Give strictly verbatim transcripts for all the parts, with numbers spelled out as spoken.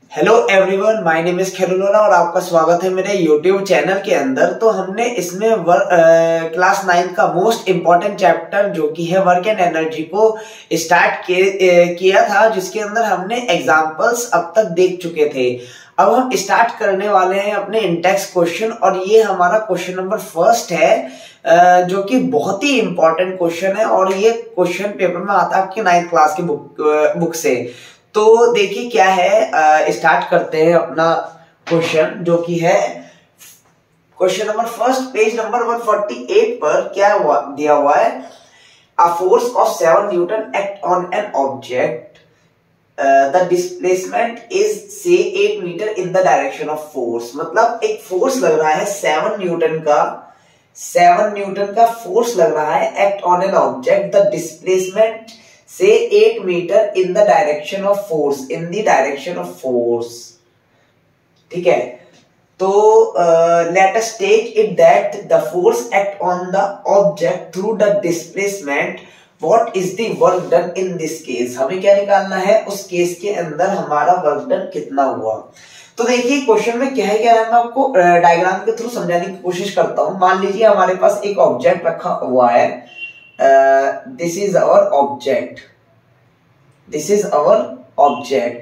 Hello everyone, my name is खेरुलोना और आपका स्वागत है मेरे यूट्यूब चैनल के अंदर। तो हमने इसमें वर, आ, क्लास नाइन्थ का मोस्ट इम्पॉर्टेंट चैप्टर जो कि है वर्क एंड एनर्जी को स्टार्ट किया था, जिसके अंदर हमने एग्जांपल्स अब तक देख चुके थे। अब हम स्टार्ट करने वाले हैं अपने इंडेक्स क्वेश्चन, और ये हमारा क्वेश्चन नंबर फर्स्ट है जो कि बहुत ही इंपॉर्टेंट क्वेश्चन है, और ये क्वेश्चन पेपर में आता है आपके नाइन्थ क्लास की बुक बुक से। तो देखिए क्या है, स्टार्ट करते हैं अपना क्वेश्चन जो कि है question number first, page number एक सौ अड़तालीस पर क्या हुआ दिया हुआ है। A force of seven newton act on an object, the displacement is say eight metre in the direction of force. मतलब एक फोर्स लग रहा है सेवन न्यूटन का सेवन न्यूटन का फोर्स लग रहा है act on an object, the displacement say eight metre in the direction of force in the direction of force. ठीक है, तो let us take it that the force act on the object through the displacement, what is the work done in this case. हमें क्या निकालना है, उस case के अंदर हमारा वर्क डन कितना हुआ। तो देखिए क्वेश्चन में क्या है, क्या है मैं आपको डायग्राम के थ्रू समझाने की कोशिश करता हूं। मान लीजिए हमारे पास एक ऑब्जेक्ट रखा हुआ है, this is our object this is our object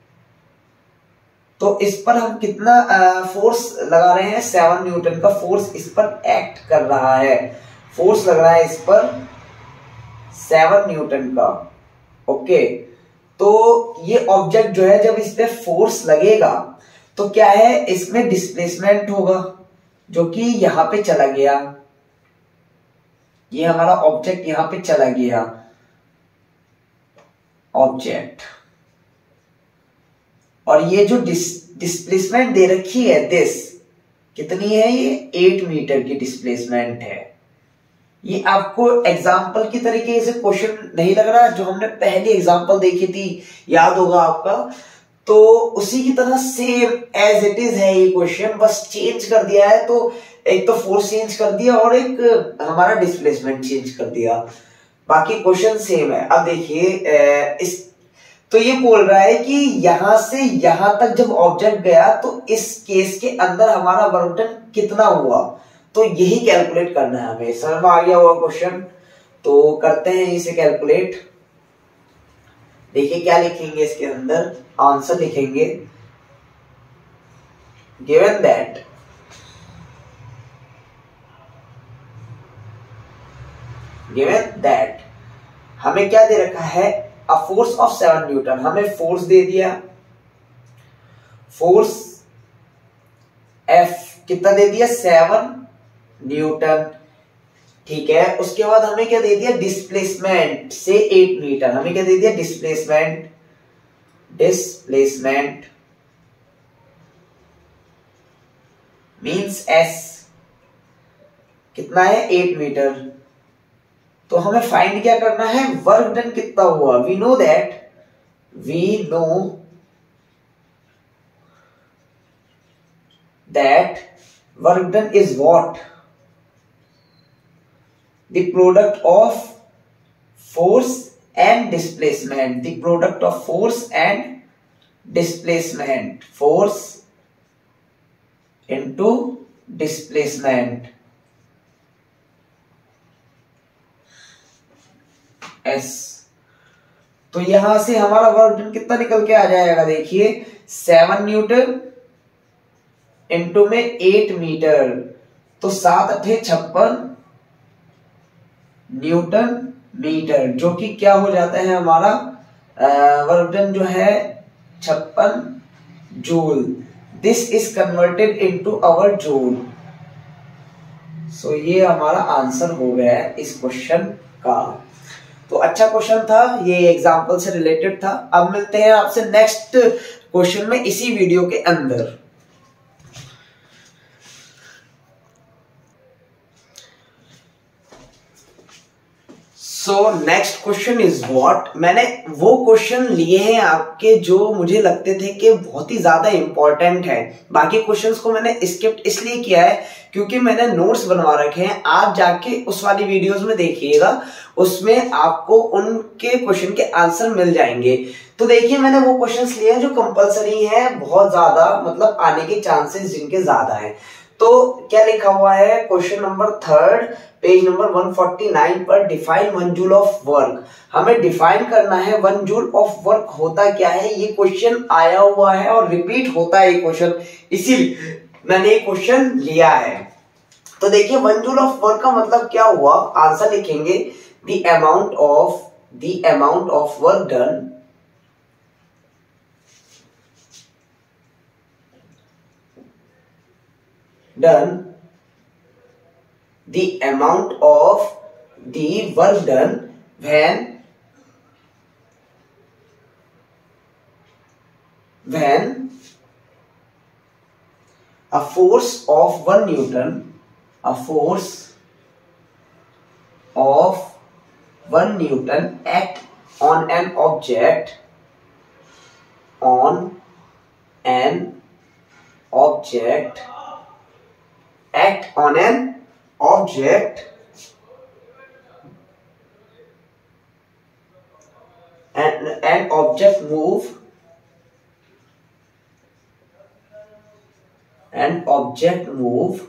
तो इस पर हम कितना फोर्स uh, लगा रहे हैं, सेवन न्यूटन का फोर्स इस पर एक्ट कर रहा है। फोर्स लग रहा है इस पर सेवन न्यूटन का। ओके, तो ये ऑब्जेक्ट जो है, जब इस पे फोर्स लगेगा तो क्या है, इसमें डिस्प्लेसमेंट होगा जो कि यहां पे चला गया। ये हमारा ऑब्जेक्ट यहां पे चला गया, ऑब्जेक्ट, और ये जो डिस, डिस्प्लेसमेंट दे रखी है, दिस कितनी है, ये एट मीटर की डिस्प्लेसमेंट है। ये आपको एग्जाम्पल की तरीके से क्वेश्चन नहीं लग रहा, जो हमने पहली एग्जाम्पल देखी थी, याद होगा आपका। तो उसी की तरह सेम एज इट इज है ये क्वेश्चन, बस चेंज कर दिया है। तो एक तो फोर्स चेंज कर दिया और एक हमारा डिस्प्लेसमेंट चेंज कर दिया, बाकी क्वेश्चन सेम है। अब देखिए इस तो ये बोल रहा है कि यहां से यहां तक जब ऑब्जेक्ट गया तो इस केस के अंदर हमारा वर्क डन कितना हुआ, तो यही कैलकुलेट करना है हमें। समझ में आ गया हुआ क्वेश्चन, तो करते हैं इसे कैलकुलेट। देखिए क्या लिखेंगे इसके अंदर, आंसर लिखेंगे गिवन दैट गिवन दैट हमें क्या दे रखा है, a force of seven newton. हमें फोर्स दे दिया, फोर्स एफ कितना दे दिया, सेवन न्यूटन। ठीक है, उसके बाद हमें क्या दे दिया, डिस्प्लेसमेंट से एट मीटर। हमें क्या दे दिया, डिस्प्लेसमेंट डिस्प्लेसमेंट मींस एस कितना है, एट मीटर। तो हमें फाइंड क्या करना है, वर्क डन कितना हुआ। We know that we know that work done is what, the product of force and displacement the product of force and displacement force into displacement S. तो यहां से हमारा वर्क डन कितना निकल के आ जाएगा, देखिए सेवन न्यूटन इंटू में एट मीटर, तो सात अठे छप्पन न्यूटन मीटर, जो कि क्या हो जाता है हमारा वर्क डन जो है छप्पन joule. This is converted into our joule. So ये हमारा आंसर हो गया है इस क्वेश्चन का। तो अच्छा क्वेश्चन था, ये एग्जांपल से रिलेटेड था। अब मिलते हैं आपसे नेक्स्ट क्वेश्चन में इसी वीडियो के अंदर। So so next question is what. मैंने वो क्वेश्चन लिए हैं आपके जो मुझे लगते थे कि बहुत ही ज्यादा इंपॉर्टेंट है। बाकी क्वेश्चंस को मैंने स्किप इसलिए किया है क्योंकि मैंने नोट्स बनवा रखे हैं। आप जाके उस वाली वीडियोस में देखिएगा, उसमें आपको उनके क्वेश्चन के आंसर मिल जाएंगे। तो देखिए मैंने वो क्वेश्चंस लिए हैं जो कंपलसरी हैं, बहुत ज्यादा मतलब आने के चांसेस जिनके ज्यादा हैं। तो क्या लिखा हुआ है question number third page number एक सौ उनचास पर, define one joule of work. हमें डिफाइन करना है वन जूल ऑफ वर्क होता क्या है। ये क्वेश्चन आया हुआ है और रिपीट होता है ये क्वेश्चन, इसीलिए मैंने ये क्वेश्चन लिया है। तो देखिए वन जूल ऑफ वर्क का मतलब क्या हुआ, आंसर लिखेंगे the amount of the amount of work done done the amount of the work done when when a force of one newton a force of one newton act on an object on an object act on an object and an object move and object move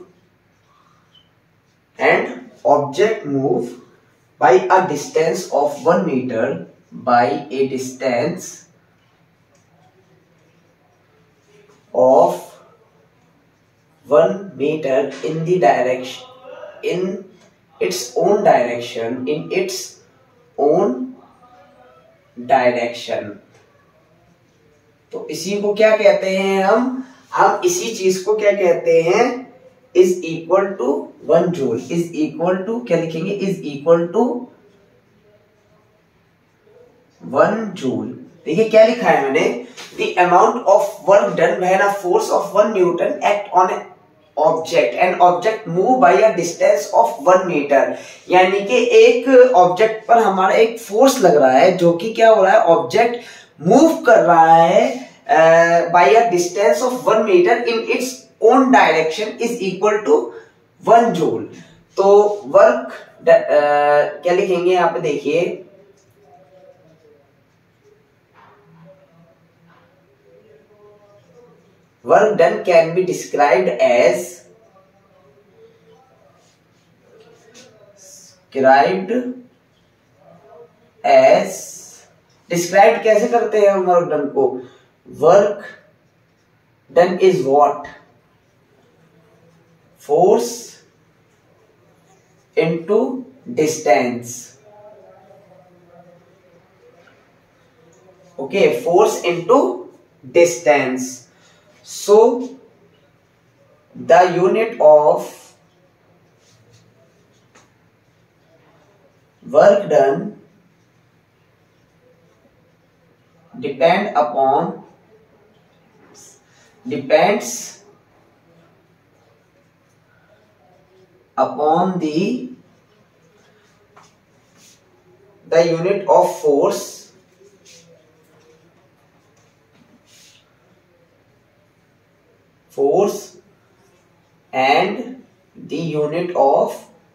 and object move by a distance of one meter by a distance of one meter in the direction in its own direction in its own direction। तो इसी को क्या कहते हैं हम हम इसी चीज को क्या कहते हैं, is equal to one joule. Is equal to क्या लिखेंगे, is equal to one joule. देखिए क्या लिखा है मैंने, the amount of work done when a force of one newton act on a object and object move by a distance of one metre. यानी कि एक ऑब्जेक्ट पर हमारा एक फोर्स लग रहा है जो कि क्या हो रहा है, ऑब्जेक्ट मूव कर रहा है by a distance of one metre in its own direction is equal to one joule. तो वर्क uh, क्या लिखेंगे यहाँ पे देखिए, work done can be described as described as described कैसे करते हैं हम वर्क डन को, work done is what, force into distance. Okay, force into distance. So the unit of work done depend upon depends upon the the unit of force force and the unit of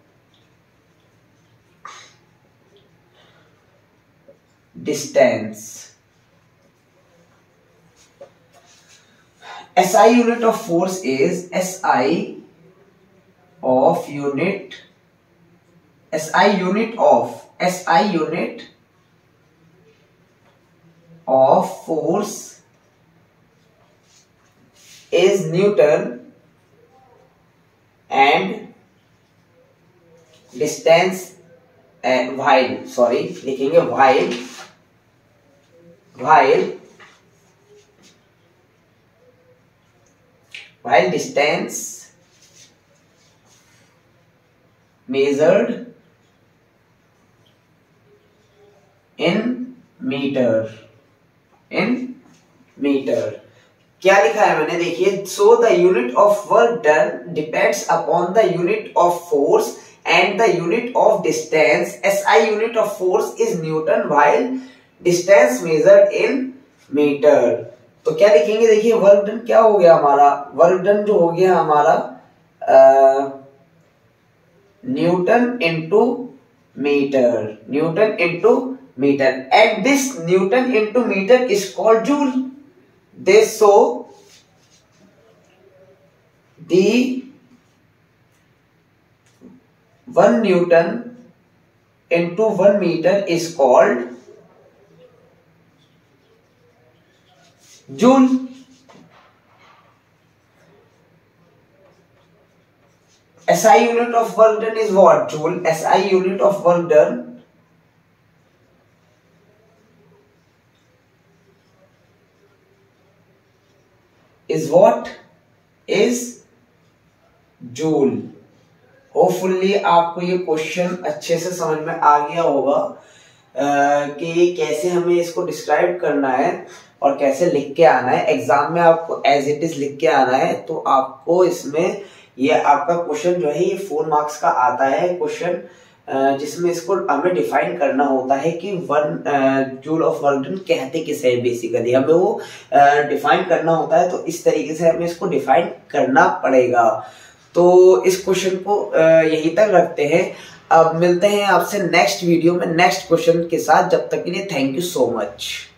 distance। S I unit of force is S I of unit S I unit of S I unit of force is Newton and distance uh, while sorry लिखेंगे while while while distance measured in meter in meter। क्या लिखा है मैंने देखिए, so the unit of work done depends upon the unit of force and the unit of distance S I unit of force is Newton while distance measured in meter। तो क्या लिखेंगे, देखिए work done क्या हो गया हमारा, work done जो हो गया हमारा newton into metre, newton into metre, and this newton into metre is called joule. This so the one Newton into one meter is called joule। S I unit of work done is what? Joule। S I unit of work done is what? Is joule। Hopefully आपको ये question अच्छे से समझ में आ गया होगा कि कैसे हमें इसको डिस्क्राइब करना है और कैसे लिख के आना है। एग्जाम में आपको एज इट इज लिख के आना है, तो आपको इसमें ये आपका क्वेश्चन जो है ये फोर मार्क्स का आता है क्वेश्चन, जिसमें इसको हमें डिफाइन करना होता है कि one joule of work done कहते किसे है। बेसिकली हमें वो डिफाइन करना होता है, तो इस तरीके से हमें इसको डिफाइन करना पड़ेगा। तो इस क्वेश्चन को यहीं तक रखते हैं। अब मिलते हैं आपसे नेक्स्ट वीडियो में नेक्स्ट क्वेश्चन के साथ। जब तक के लिए थैंक यू सो मच।